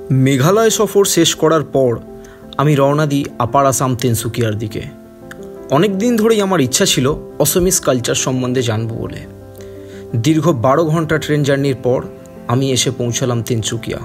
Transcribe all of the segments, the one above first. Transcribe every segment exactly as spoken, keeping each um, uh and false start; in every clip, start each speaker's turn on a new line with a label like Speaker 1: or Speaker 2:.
Speaker 1: মেঘালয় সফর শেষ করার পর আমি রওনা দিই আপার আসাম তিনসুকিয়ার দিকে। অনেক দিন ধরেই আমার ইচ্ছা ছিল অসমিস কালচার সম্বন্ধে জানবো বলে। দীর্ঘ বারো ঘন্টা ট্রেন জার্নির পর আমি এসে পৌঁছালাম Tinsukia.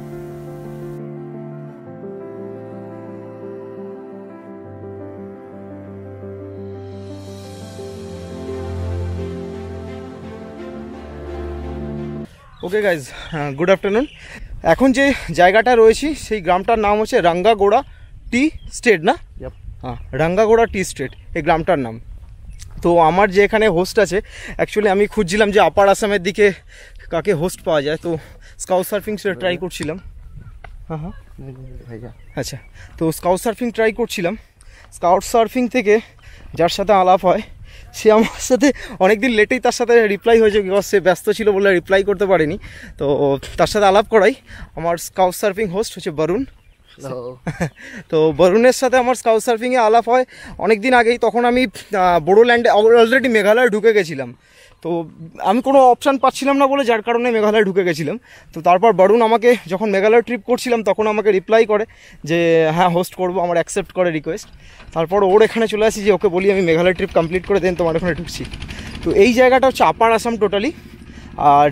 Speaker 2: Okay guys, good afternoon. এখন যে জায়গাটা রয়েছি সেই গ্রামটার নাম হচ্ছে রাঙ্গাগোড়া টি স্টেট, না? হ্যাঁ, রাঙ্গাগোড়া টি স্টেট এই গ্রামটার নাম। তো আমার যে এখানে হোস্ট আছে, অ্যাকচুয়ালি আমি খুঁজছিলাম যে আপার আসামের দিকে কাকে হোস্ট পাওয়া যায়, তো স্কাউট সার্ফিং ট্রাই করছিলাম। হ্যাঁ হ্যাঁ আচ্ছা, তো স্কাউট সার্ফিং ট্রাই করছিলাম। স্কাউট সার্ফিং থেকে যার সাথে আলাপ হয়, সে আমার সাথে অনেকদিন লেটেই তার সাথে রিপ্লাই হয়েছে, বিকজ সে ব্যস্ত ছিল বলে রিপ্লাই করতে পারেনি। তো তার সাথে আলাপ করাই। আমার স্কাউট সার্ফিং হোস্ট হচ্ছে বরুণ। তো বরুণের সাথে আমার স্কাউট সার্ফিংয়ে আলাপ হয় অনেক দিন আগেই। তখন আমি বোডোল্যান্ডে অলরেডি মেঘালয়ে ঢুকে গেছিলাম। তো আমি কোনো অপশান পাচ্ছিলাম না বলে যার কারণে মেঘালয়ে ঢুকে গেছিলাম। তো তারপর বরুণ আমাকে যখন মেঘালয় ট্রিপ করছিলাম তখন আমাকে রিপ্লাই করে যে হ্যাঁ হোস্ট করবো, আমার অ্যাকসেপ্ট করে রিকোয়েস্ট। তারপর ওর এখানে চলে আসি যে ওকে বলি আমি মেঘালয় ট্রিপ কমপ্লিট করে দেন, তোমার ওখানে ঢুকছি। তো এই জায়গাটা হচ্ছে আপার আসাম টোটালি। আর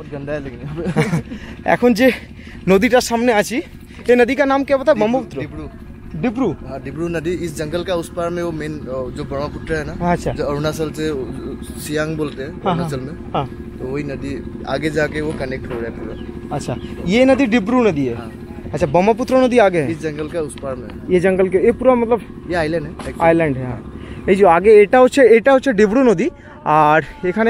Speaker 2: এখন যে নদীটার সামনে আছি, এই নদী का नाम क्या बता? ब्रह्मपुत्र, डिब्रू डिब्रू
Speaker 3: हाँ, डिब्रू नदी इस जंगल का उस पार में वो मेन जो ब्रह्मपुत्र है ना,
Speaker 2: अच्छा,
Speaker 3: जो अरुणाचल से सियांग बोलते हैं अरुणाचल में,
Speaker 2: हाँ,
Speaker 3: तो वही नदी आगे जाके वो कनेक्ट हो रहा है पूरा।
Speaker 2: अच्छा, ये नदी डिब्रू नदी है।
Speaker 3: हाँ।
Speaker 2: अच्छा, ब्रह्मपुत्र नदी आगे है
Speaker 3: इस जंगल का उस पार में।
Speaker 2: ये जंगल के ये पूरा मतलब
Speaker 3: ये आइलैंड है,
Speaker 2: आइलैंड है। हाँ, এই যে আগে এটা হচ্ছে এটা হচ্ছে ডিব্রু নদী। আর এখানে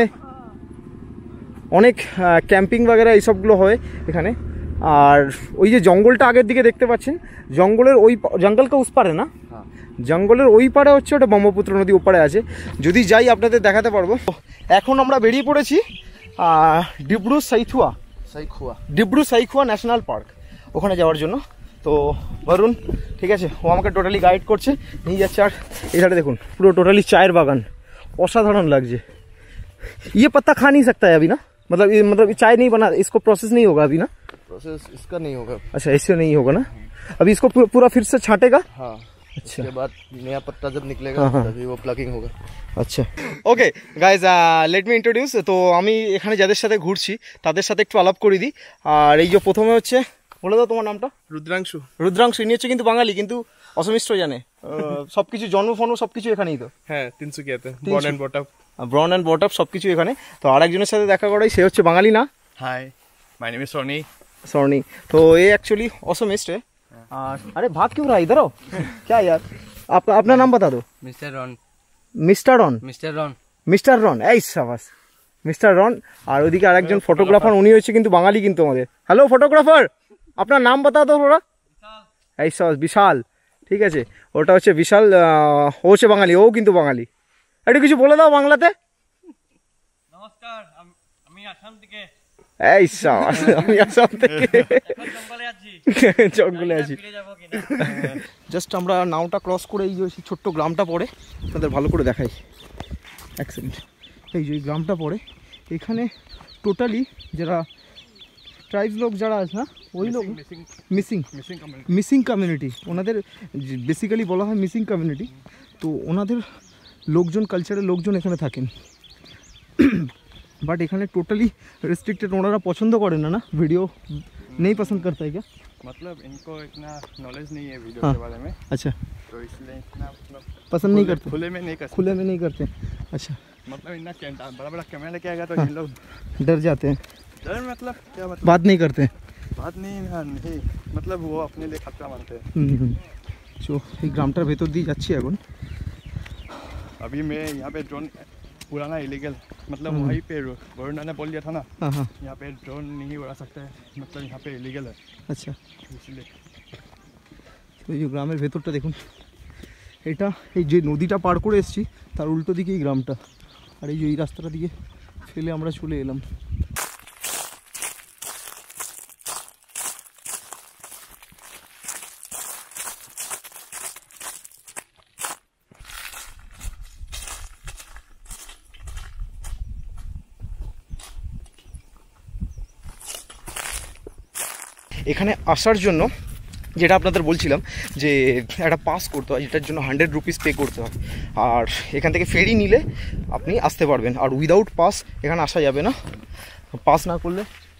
Speaker 2: অনেক ক্যাম্পিং वगैरह এইসবগুলো হয় এখানে। আর ওই যে জঙ্গলটা আগের দিকে দেখতে পাচ্ছেন, জঙ্গলের ওই জঙ্গলকে উস পারে না, জঙ্গলের ওই পারে হচ্ছে ওটা ব্রহ্মপুত্র নদী ওপারে আছে। যদি যাই আপনাদের দেখাতে পারবো। এখন আমরা বেরিয়ে পড়েছি ডিব্রু সাইথুয়া
Speaker 3: সাইখুয়া
Speaker 2: ডিব্রু সাইখুয়া ন্যাশনাল পার্ক, ওখানে যাওয়ার জন্য। তো বরুণ ঠিক আছে, ও আমাকে টোটালি গাইড করছে, নিয়ে যাচ্ছে। আর এখানে দেখুন পুরো টোটালি চায়ের বাগান, অসাধারণ লাগছে। ये पत्ता खा नहीं सकता है अभी ना, मतलब ये मतलब चाय नहीं बना, इसको प्रोसेस नहीं होगा अभी ना?
Speaker 3: प्रोसेस इसका नहीं होगा।
Speaker 2: अच्छा, इससे नहीं होगा ना, अभी इसको पूरा फिर से छांटेगा।
Speaker 3: हाँ,
Speaker 2: अच्छा,
Speaker 3: उसके बाद नया पत्ता जब निकलेगा तभी वो प्लगिंग होगा।
Speaker 2: আচ্ছা okay guys, let me introduce. তো আমি এখানে যাদের সাথে ঘুরছি তাদের সাথে একটু আলাপ করে দিই। আর এই যে প্রথমে হচ্ছে, বলে দাও তোমার নামটা।
Speaker 4: রুদ্রাংশু।
Speaker 2: রুদ্রাংশু ইনি হচ্ছে কিন্তু বাঙালি, কিন্তু অসমিষ্ট জানে সবকিছু, জন্ম ফন্ম সবকিছু এখানেই। তো
Speaker 4: হ্যাঁ, তিনসুকিয়াতে born and brought up
Speaker 2: born and brought up সবকিছু এখানে। তো আরেকজনের সাথে দেখা করাই, সে হচ্ছে বাঙালি না।
Speaker 4: Hi, my name is Soni.
Speaker 2: Soni तो ये एक्चुअली असमिस्ट है। और अरे भाग क्यों रहा, इधर आओ। क्या यार, आपका अपना नाम बता दो।
Speaker 5: Mister Ron.
Speaker 2: Mister Ron
Speaker 5: mister Ron
Speaker 2: mister Ron এই সাবাস, মিস্টার রন। আর ওইদিকে আরেকজন ফটোগ্রাফার, উনি হচ্ছে কিন্তু বাঙালি কিন্তু আমাদের। হ্যালো ফটোগ্রাফার, আপনার নাম বতা দো ওরা। এই সাবাস, বিশাল। ঠিক আছে, ওটা হচ্ছে বিশাল, ও হচ্ছে বাঙালি, ও কিন্তু বাঙালি। একটু কিছু বলে দাও বাংলাতে।
Speaker 5: নমস্কার, আমি আসাম থেকে।
Speaker 2: এই সাবাস, আমি আসাম থেকে
Speaker 5: জঙ্গলে আছি
Speaker 2: জঙ্গলে আছি
Speaker 5: ফিরে যাব কিনা।
Speaker 2: জাস্ট আমরা নাওটা ক্রস করে এই যে ছোট্ট গ্রামটা পড়ে, আপনাদের ভালো করে দেখাই এক সেকেন্ড। এই যে গ্রামটা পড়ে, এখানে টোটালি যারা ট্রাইবস লোক যারা আছে না, ওই লোক মিসিং মিসিং কমিউনিটি, ওনাদের বেসিক্যালি বলা হয় মিসিং কমিউনিটি। তো ওনাদের লোকজন, কালচারের লোকজন এখানে থাকেন। বাট এখানে টোটালি রেস্ট্রিক্টেড, ওনারা পছন্দ করেন না, না ভিডিও नहीं पसंद करता है क्या?
Speaker 4: मतलब इनको इतना नॉलेज नहीं है वीडियो
Speaker 2: हाँ,
Speaker 4: के बारे में।
Speaker 2: अच्छा,
Speaker 4: तो इसलिए इतना मतलब
Speaker 2: पसंद नहीं करते,
Speaker 4: खुले में नहीं करते,
Speaker 2: खुले में नहीं करते। अच्छा,
Speaker 4: मतलब इतना बड़ा बड़ा कैमरा लेके आएगा तो इन लोग
Speaker 2: डर जाते हैं।
Speaker 4: डर मतलब क्या, मतलब
Speaker 2: बात नहीं करते,
Speaker 4: बात नहीं नहीं मतलब वो अपने लिए खतरा मानते हैं।
Speaker 2: सो এই গ্রামটার ভেতর দিয়ে যাচ্ছি এখন।
Speaker 4: अभी मैं यहाँ पे ड्रोन उड़ाना इलीगल, मतलब वहीं पे वरुण ने बोल दिया था ना,
Speaker 2: हाँ हाँ,
Speaker 4: यहाँ पे ड्रोन नहीं उड़ा सकते हैं, मतलब यहाँ पे इलीगल है।
Speaker 2: আচ্ছা,
Speaker 4: इसलिए
Speaker 2: তো এই যে গ্রামের ভেতরটা দেখুন, এটা এই যে নদীটা পার করে এসেছি তার উল্টো দিকে এই গ্রামটা। আর এই যে এই রাস্তাটা দিয়ে ফেলে আমরা চলে এলাম। এখানে আসার জন্য যেটা আপনাদের বলছিলাম যে একটা পাস করতে হয়, যেটার জন্য হান্ড্রেড রুপিস পে করতে হয়। আর এখান থেকে ফেরি নিলে আপনি আসতে পারবেন। আর উইদাউট পাস এখানে আসা যাবে না। পাস না করলে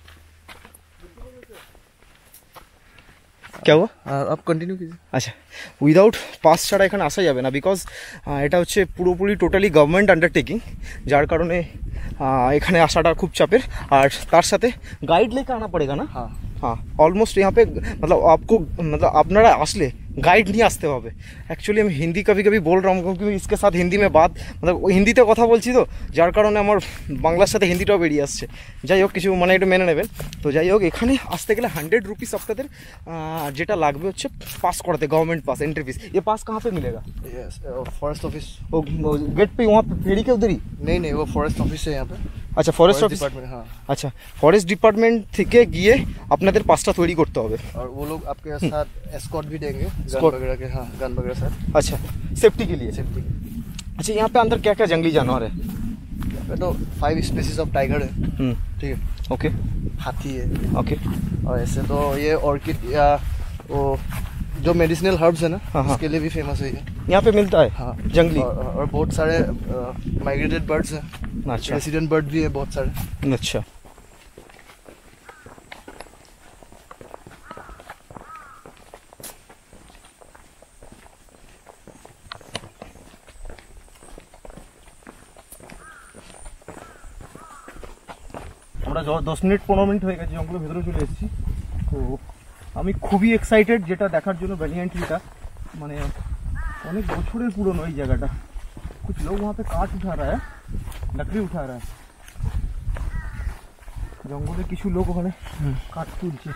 Speaker 2: क्या हुआ?
Speaker 3: आप कंटिन्यू कीजिए।
Speaker 2: আচ্ছা, উইদাউট পাস ছাড়া এখানে আসা যাবে না, বিকজ এটা হচ্ছে পুরোপুরি টোটালি গভর্নমেন্ট আন্ডারটেকিং, যার কারণে এখানে আসাটা খুব চাপের। আর তার সাথে गाइड लेके आना पड़ेगा ना।
Speaker 3: हाँ
Speaker 2: हाँ, ऑलमोस्ट यहाँ पे मतलब आपको मतलब আপনারা আসলে গাইড নিয়ে আসতে হবে। অ্যাকচুয়ালি আমি হিন্দি কবি কবি বল रहा हूँ क्योंकि इसके साथ हिंदी में बात मतलब হিন্দিতে কথা বলছি তো, যার কারণে আমার বাংলার সাথে হিন্দিটাও বেরিয়ে আসছে। যাই হোক, কিছু মানে একটু মেনে নেবেন। তো যাই হোক, এখানে আসতে গেলে হান্ড্রেড রুপিস আপনাদের যেটা লাগবে হচ্ছে পাস করাতে, गवर्नमेंट पास एंट्री फीस। ये पास कहाँ पे मिलेगा?
Speaker 3: Yes, forest office.
Speaker 2: वो गेट पे वहाँ पे फेरी के उधर ही?
Speaker 3: नहीं नहीं, वो फॉरेस्ट ऑफिस है यहाँ पे।
Speaker 2: আচ্ছা, ফরেস্ট অফিস
Speaker 3: डिपार्टमेंट। हाँ,
Speaker 2: আচ্ছা, ফরেস্ট ডিপার্টমেন্ট থেকে গিয়ে আপনাদের পাসটা তৈরি করতে হবে।
Speaker 3: और वो लोग आपके साथ एस्कॉर्ट भी देंगे, गन
Speaker 2: Escort?
Speaker 3: वगैरह के। हाँ, गन वगैरह साथ
Speaker 2: अच्छा, सेफ्टी के लिए।
Speaker 3: सेफ्टी।
Speaker 2: अच्छा, यहाँ पे अंदर क्या क्या जंगली जानवर है?
Speaker 3: यहाँ पे तो फाइव स्पीसीज ऑफ टाइगर है।
Speaker 2: हम्म,
Speaker 3: ठीक है,
Speaker 2: ओके
Speaker 3: हाथी है।
Speaker 2: ओके।
Speaker 3: और ऐसे तो ये ऑर्किड या वो जो मेडिसिनल हर्ब्स है ना,
Speaker 2: हाँ, हाँ।
Speaker 3: उसके लिए भी फेमस है ये।
Speaker 2: यहाँ पे मिलता है?
Speaker 3: हाँ,
Speaker 2: जंगली।
Speaker 3: और, और बहुत सारे माइग्रेटेड बर्ड्स हैं।
Speaker 2: अच्छा
Speaker 3: रेसिडेंट बर्ड भी है बहुत सारे।
Speaker 2: अच्छा। আমরা দশ মিনিট পনেরো মিনিট হয়ে গেছে জঙ্গলের ভেতরে চলে এসেছি। তো আমি খুবই এক্সাইটেড যেটা দেখার জন্য। ব্যানিয়ান ট্রিটা মানে অনেক বছরের পুরনো এই জায়গাটা। कुछ लोग वहाँ पे काट उठा रहा है, लकड़ी उठा रहा है। জঙ্গলে কিছু লোক ওখানে কাঠ তুলছে।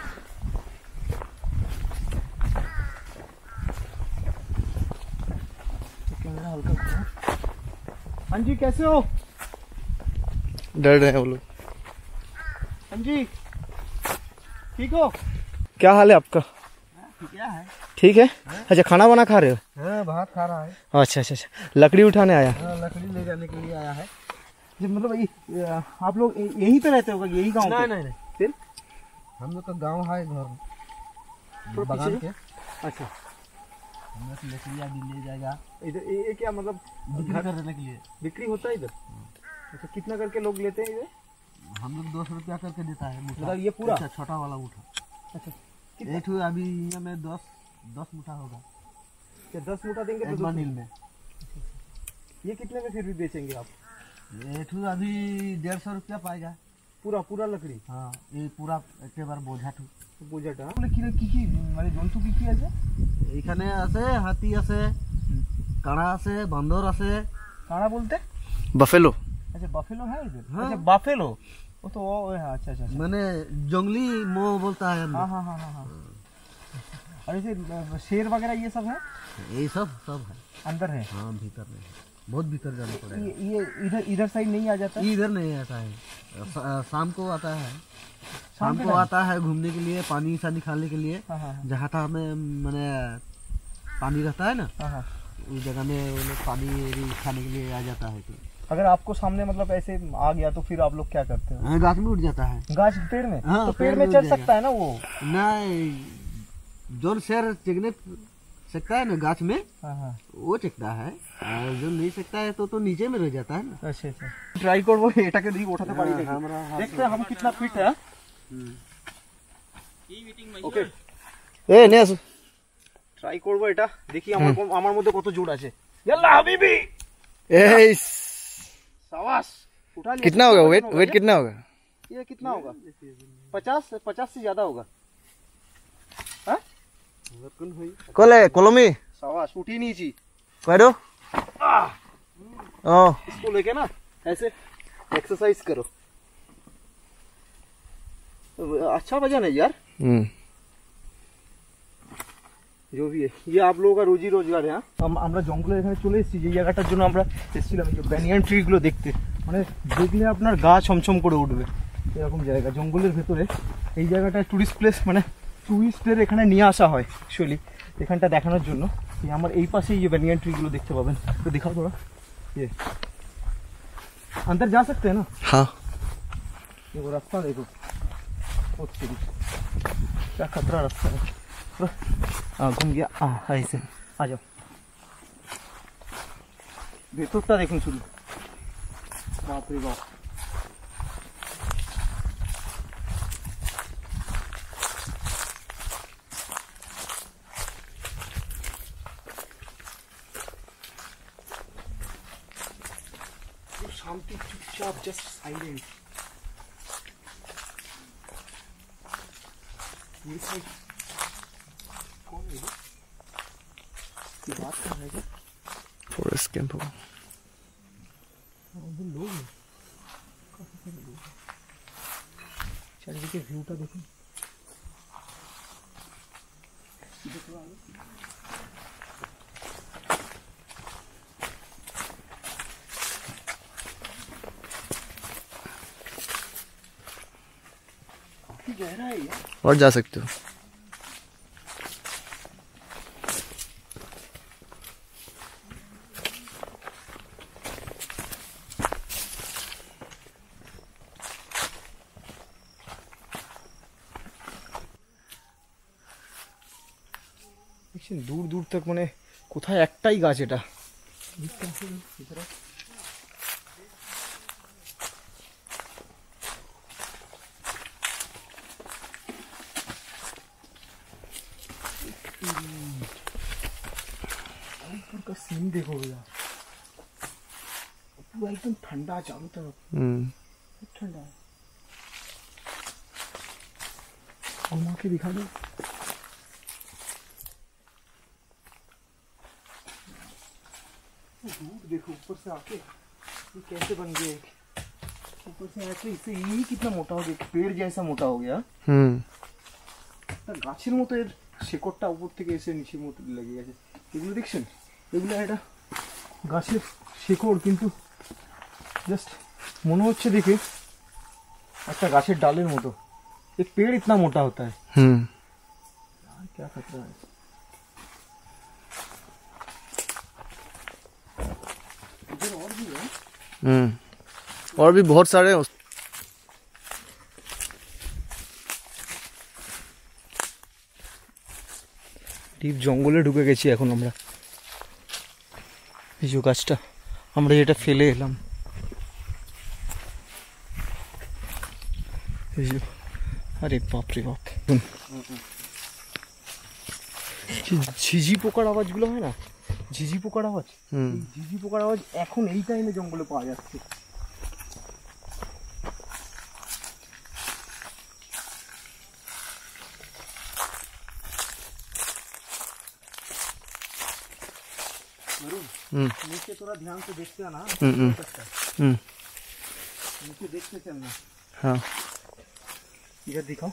Speaker 2: कैमरा हल्का करो। हाँ जी, कैसे हो?
Speaker 3: डर रहे हैं वो लोग।
Speaker 2: हाँ जी, ठीक हो? क्या हाल है आपका?
Speaker 5: क्या है?
Speaker 2: ठीक है। अच्छा, खाना वाना खा रहे हो?
Speaker 5: हाँ, भात खा रहा है।
Speaker 2: अच्छा अच्छा अच्छा, लकड़ी उठाने आया।
Speaker 5: हाँ, लकड़ी ले जाने के लिए आया है।
Speaker 2: जब मतलब ये, आप लोग यहीं पे रहते होगा, यही गांव पे?
Speaker 5: नहीं नहीं नहीं,
Speaker 2: फिर
Speaker 5: हम लोग का गांव है घर
Speaker 2: थोड़ा
Speaker 5: बगान
Speaker 2: पीछे
Speaker 5: के।
Speaker 2: अच्छा,
Speaker 5: हम लोग लकड़ी अभी ले जाएगा
Speaker 2: इधर ये ये क्या मतलब
Speaker 5: बिक्री
Speaker 2: घर
Speaker 5: करने के लिए।
Speaker 2: बिक्री होता है इधर? अच्छा, कितना करके लोग लेते हैं इधर?
Speaker 5: हम लोग दो सौ रुपया करके देता है मुठा।
Speaker 2: मतलब ये पूरा?
Speaker 5: अच्छा, छोटा वाला मुठा।
Speaker 2: अच्छा,
Speaker 5: एक ठो अभी यहाँ में दस दस मुठा होगा
Speaker 2: क्या दस मोटा देंगे तो
Speaker 5: एक
Speaker 2: दो सौ?
Speaker 5: बंडल में।
Speaker 2: ये कितने में फिर भी बेचेंगे आप?
Speaker 5: ये ठो अभी डेढ़ सौ रुपया पाएगा।
Speaker 2: पूरा पूरा लकड़ी?
Speaker 5: हाँ, ये पूरा एक बार बोझा ठो।
Speaker 2: বোঝাটা বলে কি কি কি মানে জন্তু কি কি আছে?
Speaker 5: এইখানে আছে হাতি আছে, কাঁড়া আছে, বান্দর আছে।
Speaker 2: কাঁড়া বলতে?
Speaker 3: बफेलो।
Speaker 2: अच्छा, बफेलो है इधर?
Speaker 5: हाँ।
Speaker 2: अच्छा, बफेलो वो तो वो है। अच्छा अच्छा अच्छा।
Speaker 5: मैंने जंगली मोह बोलता है हम
Speaker 2: हाँ
Speaker 5: लोग।
Speaker 2: हाँ हाँ हाँ हाँ। और ऐसे शेर वगैरह ये सब है
Speaker 5: ये सब सब है
Speaker 2: अंदर है?
Speaker 5: हाँ, भीतर में है। बहुत भीतर जाना पड़ेगा।
Speaker 2: ये ये इधर इधर साइड नहीं आ जाता?
Speaker 5: ये इधर नहीं आता है, श- शाम को आता है। शाम
Speaker 2: के
Speaker 5: को
Speaker 2: टाइम?
Speaker 5: आता है घूमने के लिए, पानी सानी खाने के लिए।
Speaker 2: हाँ हाँ
Speaker 5: जहाँ था हमें मैंने पानी रहता है ना,
Speaker 2: हाँ हाँ।
Speaker 5: उस जगह में वो लोग पानी भी खाने के लिए आ जाता है। तो
Speaker 2: अगर आपको सामने मतलब ऐसे आ गया तो फिर आप लोग क्या करते हो?
Speaker 5: हाँ, गाछ में उठ जाता है।
Speaker 2: गाछ पेड़ में?
Speaker 5: हाँ,
Speaker 2: तो
Speaker 5: पेड़
Speaker 2: पेड़
Speaker 5: में
Speaker 2: में
Speaker 5: उठ
Speaker 2: चढ़
Speaker 5: जाएगा।
Speaker 2: सकता है ना वो?
Speaker 5: नहीं, जो शेर चिकने सकता है ना गाछ में,
Speaker 2: हाँ हाँ।
Speaker 5: वो चिकता है। और जो नहीं सकता है तो तो नीचे में रह जाता है ना।
Speaker 2: अच्छा अच्छा, ট্রাই করব এটাকে দিয়ে ওঠাতে পারি নাকি।
Speaker 5: আমরা
Speaker 2: দেখতে हम कितना फिट है। ওকে,
Speaker 3: ए नहीं आसो।
Speaker 2: ট্রাই করব এটা, দেখি আমার কম- আমার মধ্যে কত জোর আছে। ইয়াল্লা হাবিবি,
Speaker 3: ए
Speaker 2: शाबाश, उठा लिया।
Speaker 3: कितना होगा वेट? वेट कितना होगा?
Speaker 2: ये कितना होगा? पचास पचास से ज्यादा होगा। हाँ,
Speaker 3: कोले कोलोमी
Speaker 2: शाबाश, उठी नहीं छी।
Speaker 3: करो। ओ
Speaker 2: इसको लेके ना ऐसे एक्सरसाइज करो। अच्छा वजन है यार,
Speaker 3: हम्म
Speaker 2: जो भी है। ये आप लोगों का रोजी रोजगार है। আমরা জঙ্গলের এখানে চলে এসেছি যে জায়গাটার জন্য আমরা এসেছিলাম, এই যে ব্যানিয়ান ট্রি গুলো দেখতে। মানে দেখলে আপনার গা ছমছম করে উঠবে এরকম জায়গা জঙ্গলের ভেতরে। এই জায়গাটা টুরিস্ট প্লেস, মানে টুরিস্টদের এখানে নিয়ে আসা হয় অ্যাকচুয়ালি এখানটা দেখানোর জন্য। এই আমার এই পাশে ये ব্যানিয়ান ট্রি গুলো দেখতে পাবেন। তো दिखाओ थोड़ा, ये अंदर जा सकते हैं ना?
Speaker 3: हाँ।
Speaker 2: देखो रास्ता देखो, क्या खतरा रास्ता है। हाँ घूम गया। हाँ ऐसे आ जाओ। ভেতরটা দেখুন শুধু, বাপরে বাপ। শান্তি, চুপচাপ, জাস্ট সাইলেন্ট। कौन है ये? बात कर रहा है?
Speaker 3: फॉरेस्ट कैंप होगा।
Speaker 2: लोग हैं, काफी सारे लोग हैं। चारिदिके ভিউটা দেখুন। काफी गहरा है यार।
Speaker 3: और जा सकते हो।
Speaker 2: দূর দূর তক মানে কোথায় একটাই গাছ, এটা ऊपर का सीन देखो भैया, पूरा एकदम ठंडा चारों तरफ, ठंडा है। घुमा के दिखा दो। दूर देखो ऊपर से आके ये कैसे बन गए, ऊपर से आके इससे यही कितना मोटा हो गया, पेड़ जैसा मोटा हो गया।
Speaker 3: হুম
Speaker 2: গাছের মতো এর শেকড়টা উপর থেকে এসে নিচের মতো লেগে গেছে। এগুলো দেখছেন, এগুলো একটা গাছের শেকড়, কিন্তু জাস্ট মনে হচ্ছে দেখে একটা গাছের ডালের মতো। एक पेड़ इतना मोटा होता है।
Speaker 3: হুম
Speaker 2: यार क्या खतरा है। इधर और भी है।
Speaker 3: হুম और भी बहुत सारे हैं।
Speaker 2: ডিপ জঙ্গলে ঢুকে গেছি এখন আমরা। এই যে গাছটা আমরা যেটা ফেলে এলাম, এই যে, আরে বাপ রে বাপ, ঝিঝি পোকার আওয়াজগুলো হয় না, ঝিঝি পোকার আওয়াজ,
Speaker 3: হুম
Speaker 2: এই ঝিঝি পোকার আওয়াজ এখন এই টাইমে জঙ্গলে পাওয়া যাচ্ছে।
Speaker 3: হুম
Speaker 2: नीचे थोड़ा ध्यान से देखते हैं ना।
Speaker 3: হুম হুম হুম
Speaker 2: नीचे देखते चलना।
Speaker 3: हाँ
Speaker 2: इधर दिखाओ,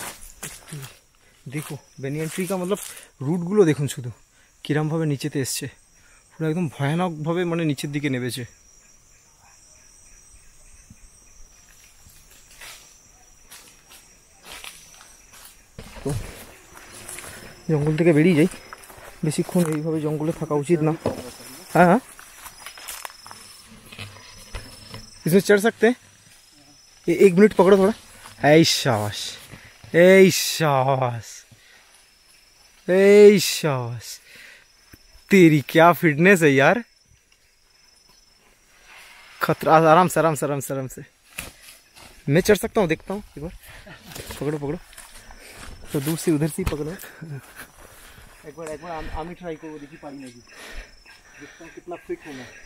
Speaker 2: देखो বেনিয়ান ট্রি কা मतलब রুটগুলো দেখুন শুধু কিরমভাবে নিচেতে এসছে, পুরো একদম ভয়ানকভাবে মানে নিচের দিকে নেমেছে। তো জঙ্গল থেকে বেরিয়ে যাই, বেশিক্ষণ এইভাবে জঙ্গলে থাকা উচিত না। हाँ हाँ इसमें चढ़ सकते हैं। ए, एक मिनट पकड़ो थोड़ा। ऐ शाबाश, ऐ शाबाश, ऐ शाबाश, तेरी क्या फिटनेस है यार। खतरा, आराम से आराम से आराम से आराम से। मैं चढ़ सकता हूँ, देखता हूँ एक बार। पकड़ो पकड़ो, तो दूर से उधर से ही पकड़ो। एक बार एक बार आमी ट्राई करो, देखी पानी नहीं, देखता हूँ कितना फिट हूँ मैं।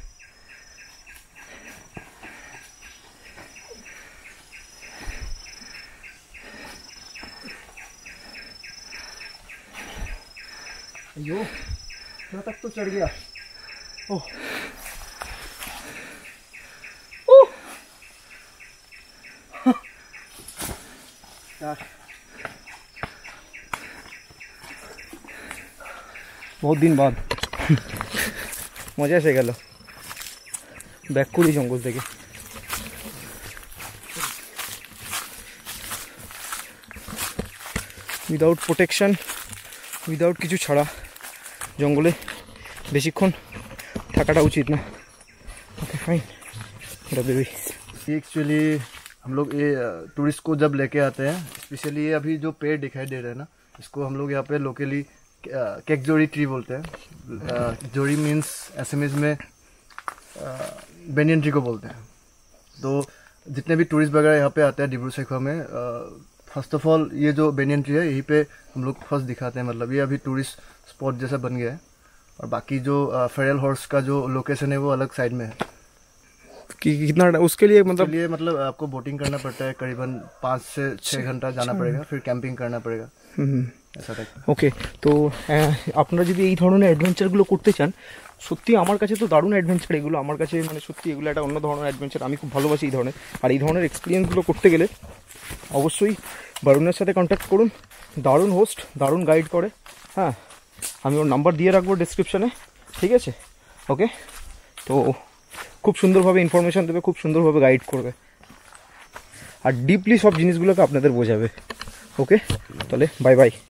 Speaker 2: अयो यहाँ तक तो चढ़ गया। ओह ओह यार बहुत दिन बाद মজা এসে গেল ব্যাক করি জঙ্গল থেকে। উইদাউট প্রোটেকশন, উইদাউট কিছু ছাড়া জঙ্গলে বেশিক্ষণ থাকাটা উচিত না। ওকে ফাইন, এটা বেবি।
Speaker 3: एक्चुअली हम लोग ये टूरिस्ट को जब लेके आते हैं, स्पेशली ये अभी जो पेड़ दिखाई दे रहे हैं ना, इसको हम लोग यहाँ पे लोकली केकजोरी ट्री बोलते हैं। जोरी मीन्स एसएमएस में बेनियन ट्री को बोलते हैं। तो जितने भी टूरिस्ट वगैरह यहाँ पे आते हैं डिब्रू सैखोवा में, फर्स्ट ऑफ ऑल ये जो बेनियन ट्री है यहीं पे हम लोग फर्स्ट दिखाते हैं। मतलब ये अभी टूरिस्ट स्पॉट जैसा बन गया है, और बाकी जो फेरल हॉर्स का जो लोकेशन है वो अलग साइड में है।
Speaker 2: कि कितना उसके लिए मतलब
Speaker 3: लिए मतलब आपको बोटिंग करना पड़ता है, करीबन पाँच से छः घंटा जाना पड़ेगा, फिर कैंपिंग करना पड़ेगा ऐसा टाइप।
Speaker 2: ওকে, তো আপনারা যদি এই ধরনের অ্যাডভেঞ্চারগুলো করতে চান, সত্যি আমার কাছে তো দারুণ অ্যাডভেঞ্চার এগুলো। আমার কাছে মানে সত্যি এগুলো একটা অন্য ধরনের অ্যাডভেঞ্চার, আমি খুব ভালোবাসি এই ধরনের। আর এই ধরনের এক্সপিরিয়েন্সগুলো করতে গেলে অবশ্যই বরুণের সাথে কন্ট্যাক্ট করুন। দারুণ হোস্ট, দারুণ গাইড করে। হ্যাঁ, আমি ওর নাম্বার দিয়ে রাখবো ডেসক্রিপশানে, ঠিক আছে? ওকে, তো খুব সুন্দরভাবে ইনফরমেশান দেবে, খুব সুন্দরভাবে গাইড করবে, আর ডিপলি সব জিনিসগুলোকে আপনাদের বোঝাবে। ওকে, তাহলে বাই বাই।